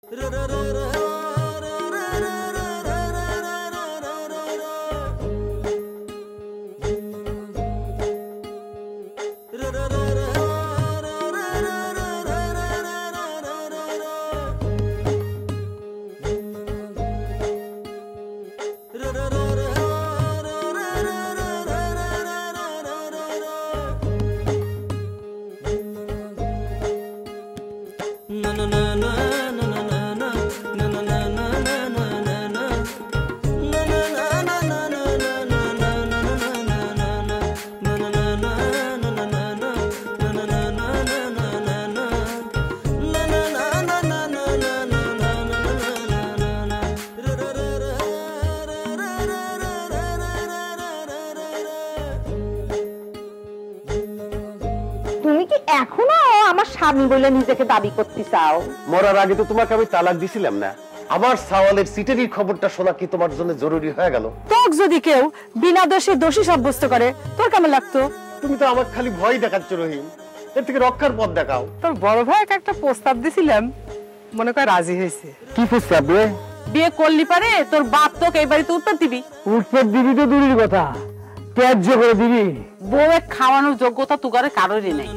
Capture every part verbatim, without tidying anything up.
এখনো আমার স্বামী বলে নিজেকে দাবি করতে চাও? মরার আগে তো তোমাকে আমি তালাক দিছিলাম না? আমার সাওয়ালের সিটেরই খবরটা শোনা কি তোমার জন্য জরুরি হয়ে গেল? তোক যদি কেউ বিনা দোষে দোষী সাব্যস্ত করে তোর কেমন লাগতো? তুমি তো আমার খালি ভয় দেখাচ্ছ রহিম, এর থেকে রক্ষার পথ দেখাও। তোর বড় ভাই একটা প্রস্তাব দিছিলাম, মনে করে রাজি হয়েছে। কি প্রস্তাব রে? বিয়ে করলি পারে তোর বাপ তোকে এই বাড়িতে উত্তর দিবি। উত্তর দিবি তো দূরের কথা, ত্যায্য করে দিবি। বউয়ের খাওয়ানোর যোগ্যতা তুগারে কারোরই নেই।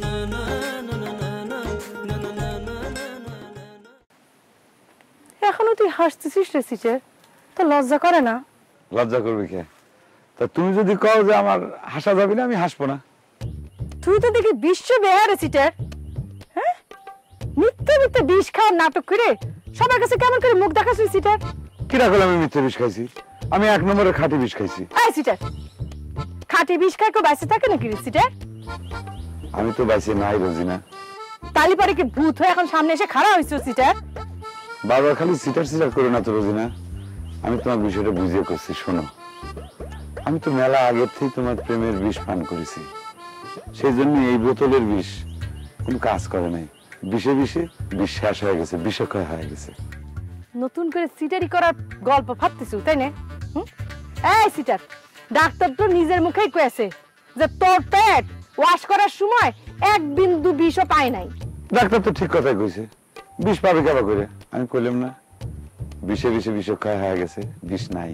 এখনো তুই হাসতেছিস রে সিটের, তো লজ্জা করে না? লজ্জা করবি কে? তা তুমি যদি কও যে আমার হাসা যাবে না, আমি হাসবো না। তুই তো দেখি বিশ্ব বেহারে সিটের, হ্যাঁ? মিথ্যে মিথ্যে বিষ খাওয়ার নাটক করে সবার কাছে কেমন করে মুখ দেখাচ্ছিস সিটের? কিরা করলে আমি মিথ্যে বিষ খাইছি? আমি এক নম্বরে খাঁটি বিষ খাইছি। এই সিটের, খাঁটি বিষ খায় কেউ বাইসে থাকে নাকি রে সিটের? আমি তো বাইসে নাই রোজিনা। তালি পরে কি ভূত হয়ে এখন সামনে এসে খাড়া হয়েছে সিটের? বাবা খালি সিটার সিটার করে না তো রোজিনা, আমি তোমার বিষয়টা বুঝিয়ে করছি। শোনো, আমি তো মেলা আগের থেকে তোমার প্রেমের বিষ পান করেছি, সেই জন্য এই বোতলের বিষ কোন কাজ করে নাই। বিষে বিষে বিষ শেষ হয়ে গেছে, বিষক্ষয় হয়ে গেছে। নতুন করে সিটারি করার গল্প ভাবতেছ তাই না? এই সিটার, ডাক্তার তো নিজের মুখেই কয়েছে যে তোর পেট ওয়াশ করার সময় এক বিন্দু বিষও পায় নাই। ডাক্তার তো ঠিক কথাই কইছে, বিষ পাবে কেবা করে? আমি কইলাম না বিষে বিষে বিষক্ষয় হয়ে গেছে, বিষ নাই।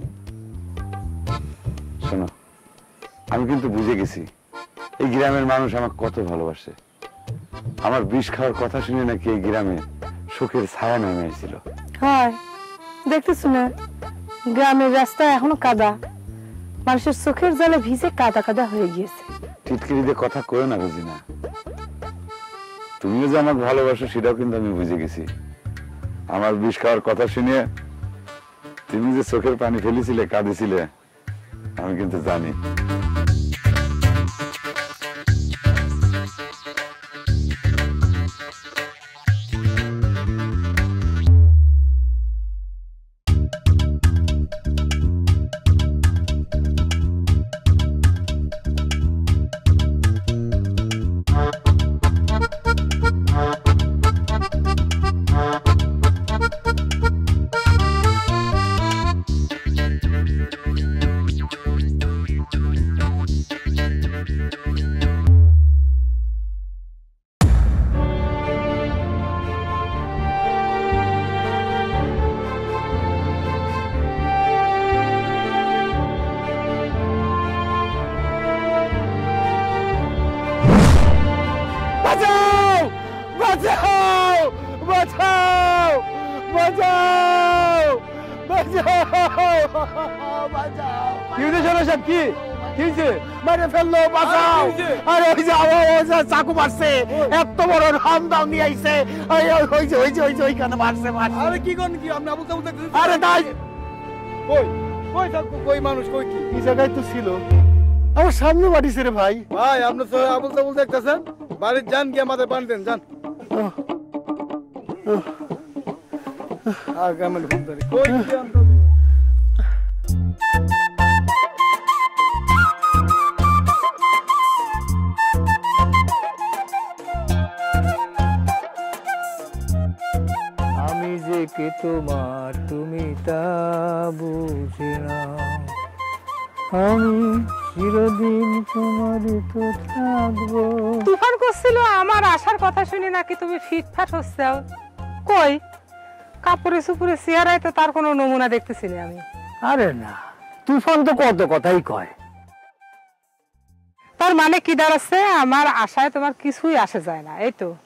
শোনো, আমি কিন্তু বুঝে গেছি এই গ্রামের মানুষ আমাকে কত ভালোবাসে। আমার বিষ খাওয়ার কথা শুনে নাকি এই গ্রামে সুখের ছায়া নেমে এসেছিল। হয় দেখতেছো না, গ্রামের রাস্তা এখনো কাদা, মানুষের চোখের জলে ভিজে কাদা কাদা হয়ে গিয়েছে। টিটকিরিদের কথা কইও না রোজিনা, তুমিও যে আমাকে ভালোবাসো সেটাও কিন্তু আমি বুঝে গেছি। আমার বিষ খাওয়ার কথা শুনে তুমি যে চোখের পানি ফেলেছিলে, কাঁদেছিলে, আমি কিন্তু জানি। চাকু মারছে, এত বড় হামদাও নিয়ে আইছে, ওইখানে মারছে মারছে। আরে কি করেন কি আপনি? আবুল তাবুল দেখতেছেন? আরে তাই কই কই থাকো, কই মানুষ, কই কি? এই জায়গায় তো ছিল, আমার সামনে বাড়িছে রে ভাই। ভাই আপনি তো আবুল তাবুল দেখতেছেন, বাড়ির যান গিয়ে আমাদের পানি দেন, যান। আগামী ফোন ধরে কই কি আমরা কে তোমার, তুমি তা বুঝে না, আমি চিরদিন তোমারই তো থাকবো। তুফান করছিল আমার আসার কথা শুনে নাকি তুমি ফিটফাট হচ্ছাও। কই কাপড়ে সুপুরে চেহারায় তো তার কোনো নমুনা দেখতেছি না আমি। আরে না, তুফান তো কত কথাই কয়। তার মানে কি দাঁড়াচ্ছে, আমার আশায় তোমার কিছুই আসে যায় না, এই তো?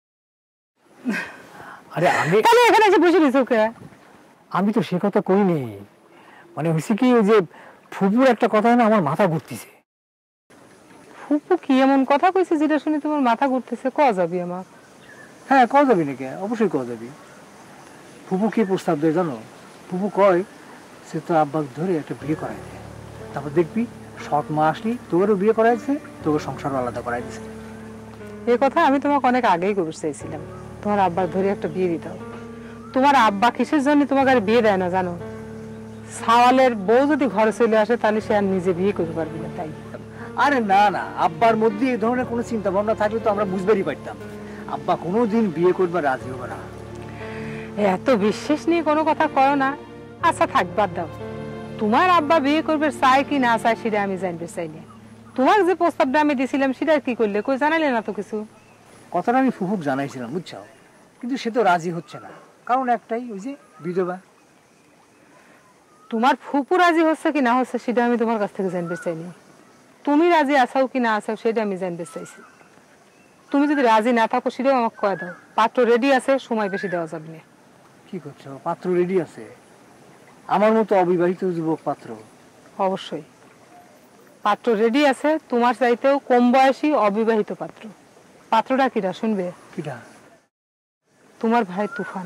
আরে আমি তাহলে এখানে এসে বসে দিছো কে? আমি তো সে কথা কইনি, মানে হয়েছে কি ওই যে ফুপুর একটা কথা না আমার মাথা ঘুরতেছে। ফুপু কি এমন কথা কইছে যেটা শুনে তোমার মাথা ঘুরতেছে? ক যাবি আমার? হ্যাঁ, কওয়া যাবি নাকি? অবশ্যই কওয়া যাবি। ফুপু কি প্রস্তাব দেয় জানো? ফুপু কয় সে তো আব্বাক ধরে একটা বিয়ে করাই দেয়, তারপর দেখবি সৎ মা আসলি তোরও বিয়ে করাইছে, তোকে সংসারও আলাদা করাই দিছে। এই কথা আমি তোমাকে অনেক আগেই করতে চাইছিলাম, তোমার আব্বার ধরে একটা বিয়ে দিতে। তোমার আব্বা কিসের জন্য তোমাকে আর বিয়ে দেয় না জানো? সাওয়ালের বউ যদি ঘরে চলে আসে তাহলে সে আর নিজে বিয়ে করতে পারবে না, তাই। আরে না না, আব্বার মধ্যে এই ধরনের কোনো চিন্তা ভাবনা থাকলে তো আমরা বুঝবারই পারতাম। আব্বা কোনোদিন বিয়ে করবার রাজি হবে না। এত বিশ্বাস নিয়ে কোনো কথা কয় না। আচ্ছা থাক, বাদ দাও। তোমার আব্বা বিয়ে করবে চাই কি না চাই সেটা আমি জানতে চাই না। তোমার যে প্রস্তাবটা আমি দিছিলাম সেটা কি করলে? কই জানাইলে না তো কিছু। কথাটা আমি ফুফুক জানাইছিলাম বুঝছো, কিন্তু সে তো রাজি হচ্ছে না। কারণ একটাই, ওই যে বিধবা। তোমার ফুপু রাজি হচ্ছে কি না হচ্ছে সেটা আমি তোমার কাছ থেকে জানতে চাইনি। তুমি রাজি আছাও কি না আছাও সেটা আমি জানতে চাইছি। তুমি যদি রাজি না থাকো সেটাও আমাকে কয়ে দাও। পাত্র রেডি আছে, সময় বেশি দেওয়া যাবে না। কি করছো? পাত্র রেডি আছে? আমার মতো অবিবাহিত যুবক পাত্র? অবশ্যই পাত্র রেডি আছে, তোমার চাইতেও কম বয়সী অবিবাহিত পাত্র। পাত্রটা কিরা শুনবে? কিটা? তোমার ভাই তুফান।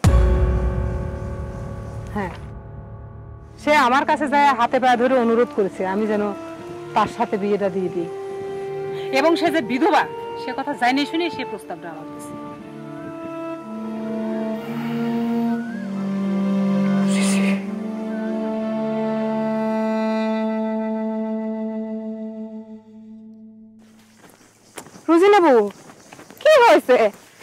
হ্যাঁ, সে আমার কাছে যায় হাতে পায়ে ধরে অনুরোধ করেছে আমি যেন তার সাথে বিয়েটা দিয়ে দিই, এবং সে যে বিধবা সে কথা জানি শুনে সে প্রস্তাবটা আমার কাছে। রুজিনা বউ, কি হয়েছে?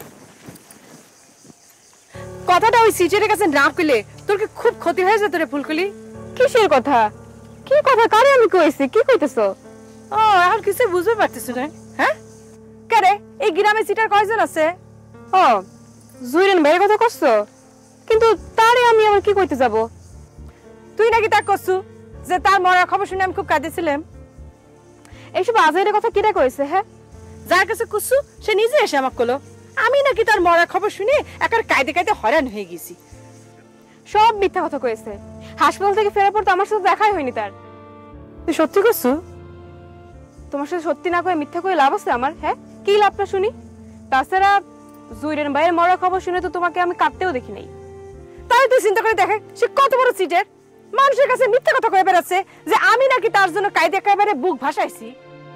কথাটা ওই সিটের কাছে না কইলে তোর কি খুব ক্ষতি হয়ে যেত রে ফুলকলি? কিসের কথা? কি কথা কারে আমি কইছি? কি কইতেছো? ও আর কিছু বুঝতে পারতেছ না? হ্যাঁ কারে? এই গ্রামে সিটার কয়জন আছে? ও জুইরেন ভাইয়ের কথা করছো, কিন্তু তারে আমি আবার কি কইতে যাব? তুই নাকি তা করছু যে তার মরার খবর শুনে আমি খুব কাঁদেছিলাম। এইসব আজের কথা কিরা কইছে? হ্যাঁ, যার কাছে কুসু সে নিজে এসে আমাকে কলো আমি নাকি তার মরার খবর শুনে একার কায়দে কায়দে হয়রান হয়ে গেছি। সব মিথ্যা কথা কয়েছে। হাসপাতাল থেকে ফেরার পর তো আমার সাথে দেখাই হয়নি তার। তুই সত্যি করছু? তোমার সাথে সত্যি না কয়ে মিথ্যা কয়ে লাভ আছে আমার? হ্যাঁ, কি লাভটা শুনি? তাছাড়া জুইরেন ভাইয়ের মরার খবর শুনে তো তোমাকে আমি কাঁদতেও দেখি নাই। তাই তুই চিন্তা করে দেখে সে কত বড় চিটের। মানুষের কাছে মিথ্যা কথা কয়ে বেড়াচ্ছে যে আমি নাকি তার জন্য কায়দে একেবারে বুক ভাসাইছি।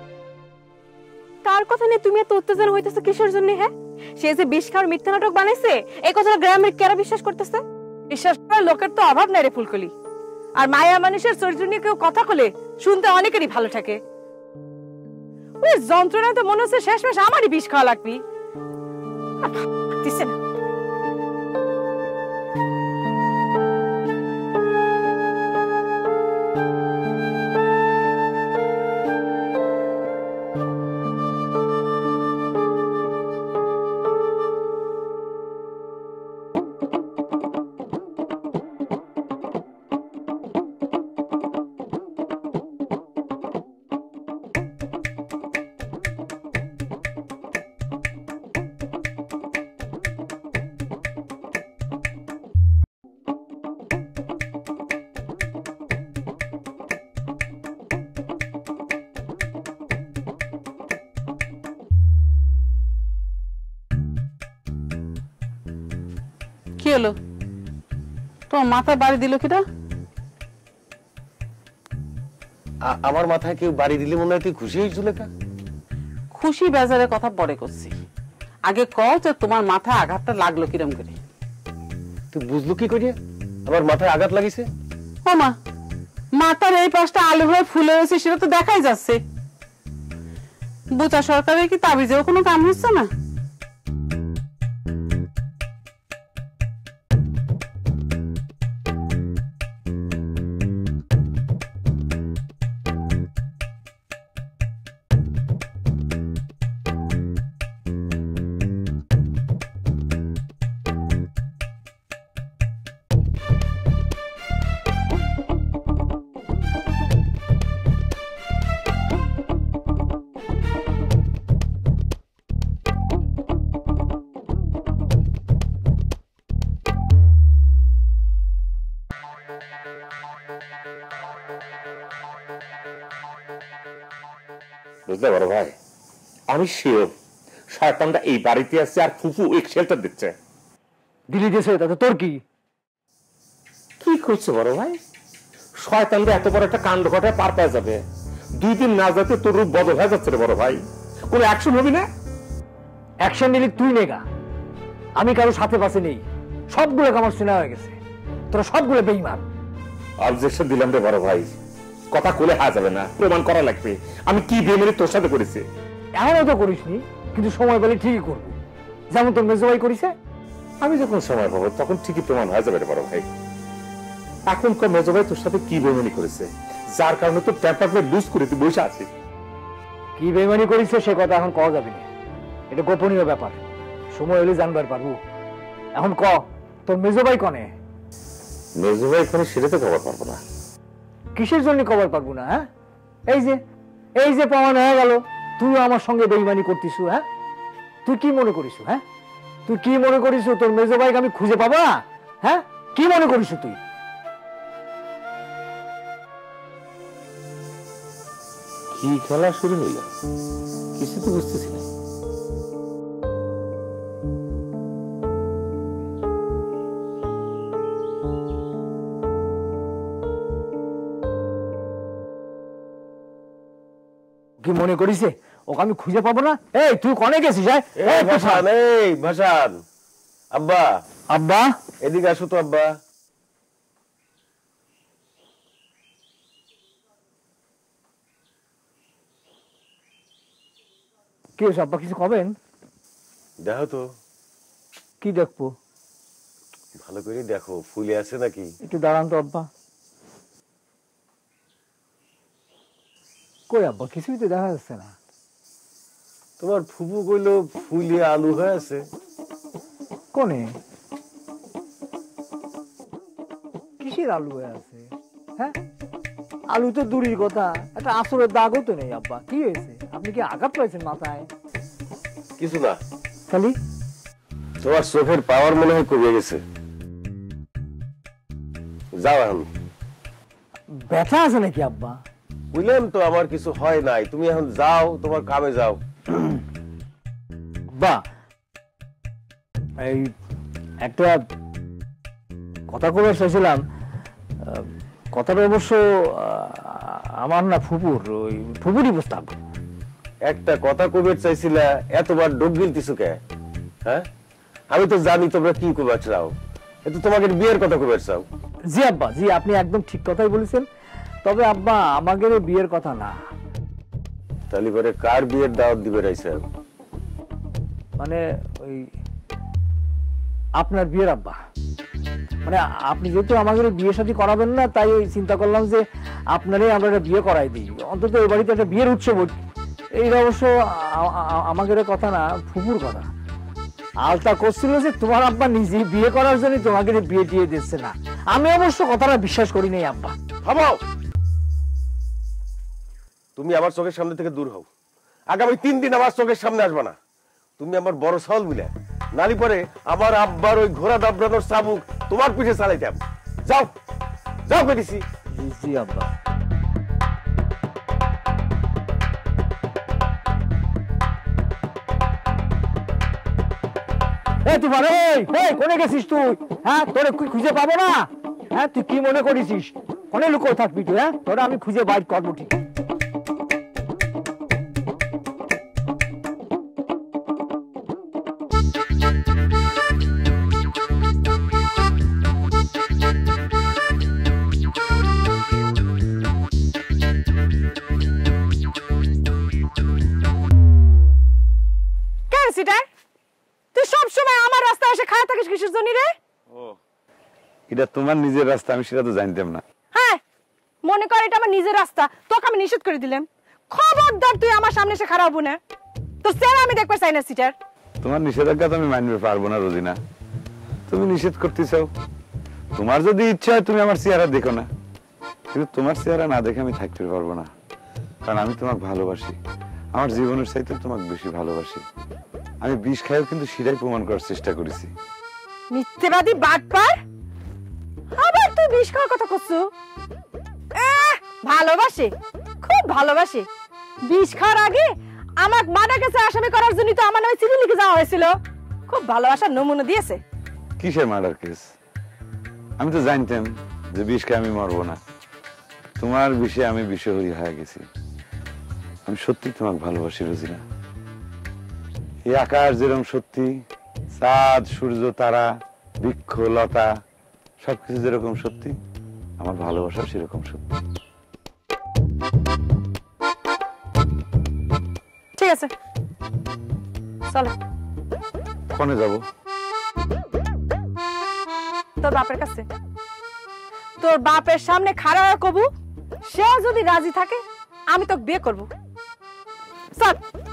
তার কথা নিয়ে তুমি এত উত্তেজনা হইতেছো কিসের জন্য? হ্যাঁ, সে যে বিষ খাওয়ার মিথ্যা নাটক বানাইছে এই কথাটা গ্রামের কেরা বিশ্বাস করতেছে? বিশ্বাস করার লোকের তো অভাব নাই রে ফুলকলি। আর মায়া মানুষের চরিত্র নিয়ে কেউ কথা বলে শুনতে অনেকেরই ভালো থাকে। ওই যন্ত্রণা তো মনে হচ্ছে শেষ মাস আমারই বিষ খাওয়া লাগবি। দিছে না। কি হলো? তোমার মাথায় বাড়ি দিল কিটা? আমার মাথায় কেউ বাড়ি দিলে মনে হয় তুই খুশি হয়েছিল? লেখা খুশি বেজারের কথা পরে করছি, আগে কও যে তোমার মাথায় আঘাতটা লাগলো কিরম করে? তুই বুঝলো কি করিয়া আমার মাথায় আঘাত লাগিছে? ও মা, মাথার এই পাশটা আলু হয়ে ফুলে হয়েছে সেটা তো দেখাই যাচ্ছে। বুচা সরকারের কি তাবিজেও কোনো কাম হচ্ছে না? বুঝতে পারো ভাই, আমি শিওর শয়তানটা এই বাড়িতে আছে আর ফুফু এক শেল্টার দিচ্ছে। দিলি দিয়েছে, তাতে তোর কি? কি করছে বড় ভাই? শয়তানটা এত বড় একটা কাণ্ড ঘটায় পার পেয়ে যাবে। দুই দিন না যেতে তোর রূপ বদল হয়ে যাচ্ছে রে বড় ভাই। কোনো অ্যাকশন হবি না? অ্যাকশন নিলি তুই নেগা, আমি কারো সাথে পাশে নেই। সবগুলো আমার চেনা হয়ে গেছে, তোরা সবগুলো বেঈমান। অবজেকশন দিলাম রে বড় ভাই, কথা কোলে হা যাবে না, প্রমাণ করা লাগবে আমি কি বেমেরি তোর সাথে করেছি। এমনও তো করিসনি, কিন্তু সময় পেলে ঠিকই করবো, যেমন তোর মেজো ভাই করিছে। আমি যখন সময় পাবো তখন ঠিকই প্রমাণ হয়ে যাবে রে বড় ভাই। এখন কম মেজো ভাই তোর সাথে কি বেমেনি করেছে, যার কারণে তোর টেম্পারমেন্ট লুজ করে তুই বসে আছিস। কি বেইমানি করিছে সে কথা এখন কওয়া যাবে না, এটা গোপনীয় ব্যাপার, সময় হলে জানবার পারবো। এখন ক, তোর মেজো ভাই কনে? মেজো ভাই কোনো সেটা তো খবর পারবো না। কিসের জন্য খবর পারবো না? হ্যাঁ, এই যে এই যে প্রমাণ হয়ে গেল তুই আমার সঙ্গে বেইমানি করতিস। হ্যাঁ, তুই কি মনে করিস? হ্যাঁ, তুই কি মনে করিস তোর মেজো ভাইকে আমি খুঁজে পাবো না? হ্যাঁ, কি মনে করিস তুই? কি খেলা শুরু হইল কিছু তো বুঝতেছি না। কি মনে করিস ওকে আমি খুঁজে পাবো না? এই তুই কনে গেছিস? এই ভাসান, এই ভাসান, আব্বা আব্বা এদিকে আসো তো আব্বা। কি হয়েছে আব্বা, কিছু কবেন? দেখো তো, কি দেখবো? ভালো করে দেখো ফুলে আছে নাকি। একটু দাঁড়ান তো আব্বা। কই আব্বা, কিছুই তো দেখা যাচ্ছে না। তোমার ফুফু কইলো ফুলে আলু হয়ে আছে। কোনে? কিসের আলু হয়ে আছে? হ্যাঁ, আলু তো দূরের কথা, একটা আসরের দাগও তো নেই। আব্বা কি হয়েছে? আপনি কি আঘাত পাইছেন মাথায়? কিছু না, খালি তোমার চোখের পাওয়ার মনে হয় কমে গেছে। যাও এখন। ব্যথা আছে নাকি আব্বা? বুঝলাম তো আমার কিছু হয় নাই, তুমি এখন যাও, তোমার কামে যাও। বা এই একটা কথা বলে চাইছিলাম, কথাটা অবশ্য আমার না, ফুপুর, ওই ফুপুরই প্রস্তাব। একটা কথা কবে চাইছিলা, এতবার ডোব গিলতিছো কে? হ্যাঁ, আমি তো জানি তোমরা কি কবে চাও, এটা তোমাকে বিয়ের কথা কবে চাও। জি আব্বা, জি আপনি একদম ঠিক কথাই বলেছেন। তবে আব্বা আমাদের বিয়ের কথা না। তাহলে পরে কার বিয়ের দাওয়াত দিবে রাইছে? মানে ওই আপনার বিয়ের আব্বা। মানে আপনি যেহেতু আমাদের বিয়ে শাদী করাবেন না, তাই চিন্তা করলাম যে আপনারই আমরা বিয়ে করাই দিই, অন্তত এই বাড়িতে একটা বিয়ের উৎসব। এই অবশ্য আমাদের কথা না, ফুপুর কথা। আলতা করছিল যে তোমার আব্বা নিজে বিয়ে করার জন্য তোমাকে বিয়ে দিয়ে দিচ্ছে না। আমি অবশ্য কথাটা বিশ্বাস করি নাই আব্বা। থামাও, তুমি আমার চোখের সামনে থেকে দূর হও। আগামী তিন দিন আমার চোখের সামনে আসবে না। তুমি আমার বড় সাল বুঝলে, নালি পরে আমার আব্বার ওই ঘোড়া দাবড়ানোর চাবুক তোমার পিঠে চালাইতাম। যাও যাও পেরেছি। জি আব্বা। এই তোমার এই এই কোনে গেছিস তুই? হ্যাঁ, তোরে খুঁজে পাবো না? হ্যাঁ, তুই কি মনে করিস কোনে লুকো থাকবি তুই? হ্যাঁ, তোরা আমি খুঁজে বাইর করবো ঠিক। এটা তোমার নিজের রাস্তা, আমি সেটা তো জানতাম না। হ্যাঁ, মনে কর এটা আমার নিজের রাস্তা, তোকে আমি নিষেধ করে দিলাম। খবরদার তুই আমার সামনে এসে খারাপ হবো না, তো সেরা আমি দেখতে চাই না। সিটার, তোমার নিষেধাজ্ঞা তো আমি মানবে পারবো না রোজিনা, তুমি নিষেধ করতে চাও। তোমার যদি ইচ্ছা হয় তুমি আমার চেহারা দেখো না, কিন্তু তোমার চেহারা না দেখে আমি থাকতে পারবো না, কারণ আমি তোমাকে ভালোবাসি। আমার জীবনের চাইতে তোমাকে বেশি ভালোবাসি। আমি বিষ খাইও কিন্তু সেটাই প্রমাণ করার চেষ্টা করেছি। মিথ্যেবাদী বাটপার, আবার তুই বিষ খাওয়ার কথা করছো? আহ, ভালোবাসে, খুব ভালোবাসে। বিষ খাওয়ার আগে আমার মারা গেছে আসামি করার জন্য তো আমার নামে চিঠি লিখে যাওয়া হয়েছিল। খুব ভালোবাসার নমুনা দিয়েছে। কিসের মার্ডার কেস? আমি তো জানতাম যে বিষকে আমি মরবো না। তোমার বিষয়ে আমি বিষহরী হয়ে গেছি। আমি সত্যি তোমাকে ভালোবাসি রোজিনা। এই আকাশ যেরকম সত্যি, চাঁদ, সূর্য, তারা, বৃক্ষ, লতা সবকিছু যেরকম সত্যি, আমার ভালোবাসা সেরকম সত্যি। ঠিক আছে, চলো। কোনে যাব? তোর বাপের কাছে। তোর বাপের সামনে খাড়া হয়ে কবু, সে যদি রাজি থাকে আমি তোকে বিয়ে করব। চল।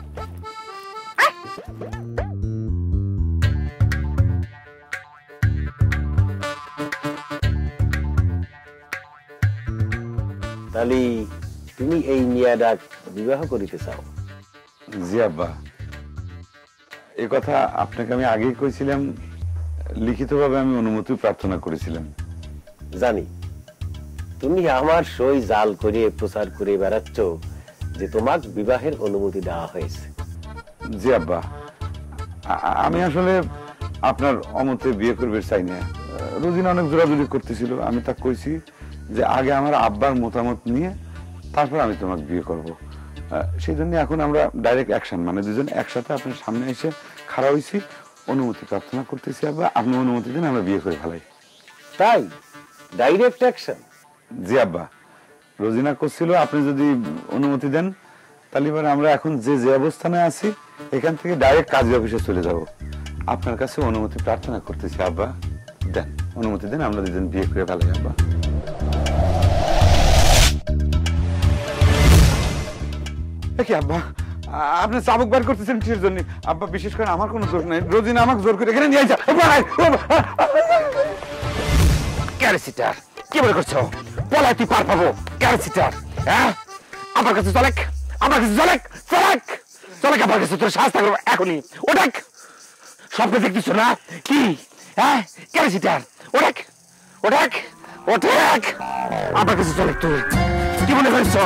তাহলে তুমি এই মিয়াডা বিবাহ করিতে চাও? জি আব্বা, এই কথা আপনাকে আমি আগেই কইছিলাম। লিখিতভাবে আমি অনুমতি প্রার্থনা করেছিলাম। জানি তুমি আমার সই জাল করে প্রচার করে বেড়াচ্ছ যে তোমার বিবাহের অনুমতি দেওয়া হয়েছে। জি আব্বা, আ- আমি আসলে আপনার অমতে বিয়ে করবে চাই না। রোজিনা অনেক জোরাজুরি করতেছিল, আমি তা কইছি যে আগে আমার আব্বার মতামত নিয়ে তারপর আমি তোমাকে বিয়ে করব। সেই জন্য এখন আমরা ডাইরেক্ট অ্যাকশন, মানে দুজন একসাথে আপনার সামনে এসে খাড়া হয়েছি, অনুমতি প্রার্থনা করতেছি। আব্বা, আপনি অনুমতি দিন, আমরা বিয়ে করে ফেলাই। তাই ডাইরেক্ট অ্যাকশন? জি আব্বা, রোজিনা করছিল আপনি যদি অনুমতি দেন তাহলে এবার আমরা এখন যে যে অবস্থানে আছি এখান থেকে ডাইরেক্ট কাজী অফিসে চলে যাব। আপনার কাছে অনুমতি প্রার্থনা করতেছি আব্বা, দেন অনুমতি দেন, আমরা দুজন বিয়ে করে ফেলাই। আব্বা, কি আব্বা আপনি চাবুক বার করতেছেন কিসের জন্য? আব্বা, বিশেষ করে আমার কোনো দোষ নাই, রোজিনা আমাকে জোর করে এখানে নিয়ে যা। ক্যারেসিটার কি মনে করছো? পলায় তুই পার পাবো? ক্যারেসিটার হ্যাঁ, আমার কাছে চলেক, আমার কাছে চলেক, চলেক, চলেক আমার কাছে। তোর শাস্তি করবো এখনই। ওটাক স্বপ্ন দেখতেছ না কি? হ্যাঁ, ক্যারেসিটার ওটাক, ওটাক, ওটাক আমার কাছে চলেক। তুই কি মনে করছো?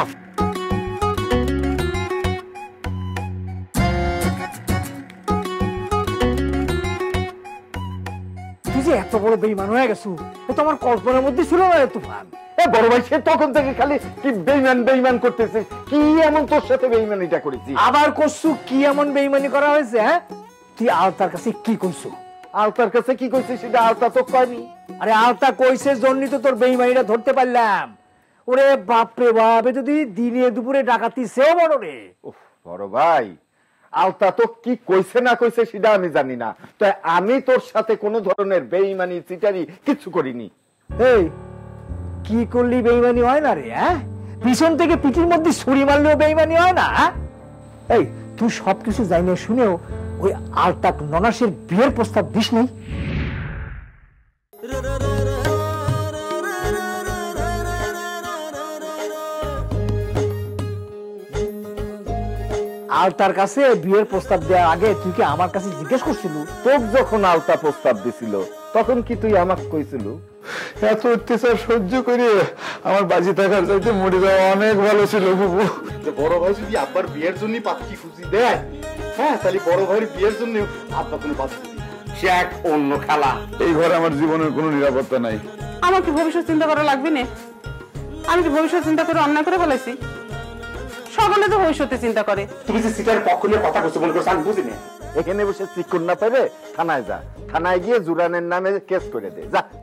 এত বড় বেইমান হয়ে গেছো, এ তো আমার কল্পনার মধ্যে ছিল না। তুফান বড় ভাই, সে তখন থেকে খালি কি বেইমান বেইমান করতেছে। কি এমন তোর সাথে বেইমানিটা করেছি? আবার করছু? কি এমন বেইমানি করা হয়েছে? হ্যাঁ, তুই আলতার কাছে কি কইছো? আলতার কাছে কি কইছিস সেটা আলতা তো কয়নি। আরে আলতা কইছে জন্যই তো তোর বেইমানিটা ধরতে পারলাম। ওরে বাপ রে বাপ, যদি দিনে দুপুরে ডাকাতি সেও বড় রে। বড় ভাই, আলতা তো কি কইছে না কইছে সেটা আমি জানি না, তো আমি তোর সাথে কোনো ধরনের বেইমানি চিটারি কিছু করিনি। এই কি করলি বেইমানি হয় না রে? হ্যাঁ, পিছন থেকে পিঠির মধ্যে ছুরি মারলেও বেইমানি হয় না? এই তুই সবকিছু জানিয়ে শুনেও ওই আলতাক ননাসের বিয়ের প্রস্তাব দিস নি? আলতার কাছে বিয়ের প্রস্তাব দেওয়ার আগে তুই কি আমার কাছে জিজ্ঞেস করছিল? তোর যখন আলতা প্রস্তাব দিছিল তখন কি তুই আমাকে কইছিল? এত অত্যাচার সহ্য করে আমার বাজি থাকার চাইতে মরে যাওয়া অনেক ভালো ছিল বাবু। বড় ভাই যদি আব্বার বিয়ের জন্য পাত্রী খুঁজি দেয়, হ্যাঁ, তাহলে বড় ভাইয়ের বিয়ের জন্য আব্বা কোনো পাত্রী সে এক অন্য খেলা। এই ঘরে আমার জীবনের কোনো নিরাপত্তা নাই। আমার কি ভবিষ্যৎ চিন্তা করা লাগবে না? আমি কি ভবিষ্যৎ চিন্তা করে অন্যায় করে ফেলেছি? সকলে তো ভবিষ্যতে চিন্তা করে। তুমি যে সিটার পক্ষ নিয়ে কথা বলছো মনে করছো আমি বুঝি না। এখানে বসে চিকুন না পাবে, থানায় যা, থানায় গিয়ে জুরানের নামে কেস করে দে, যা।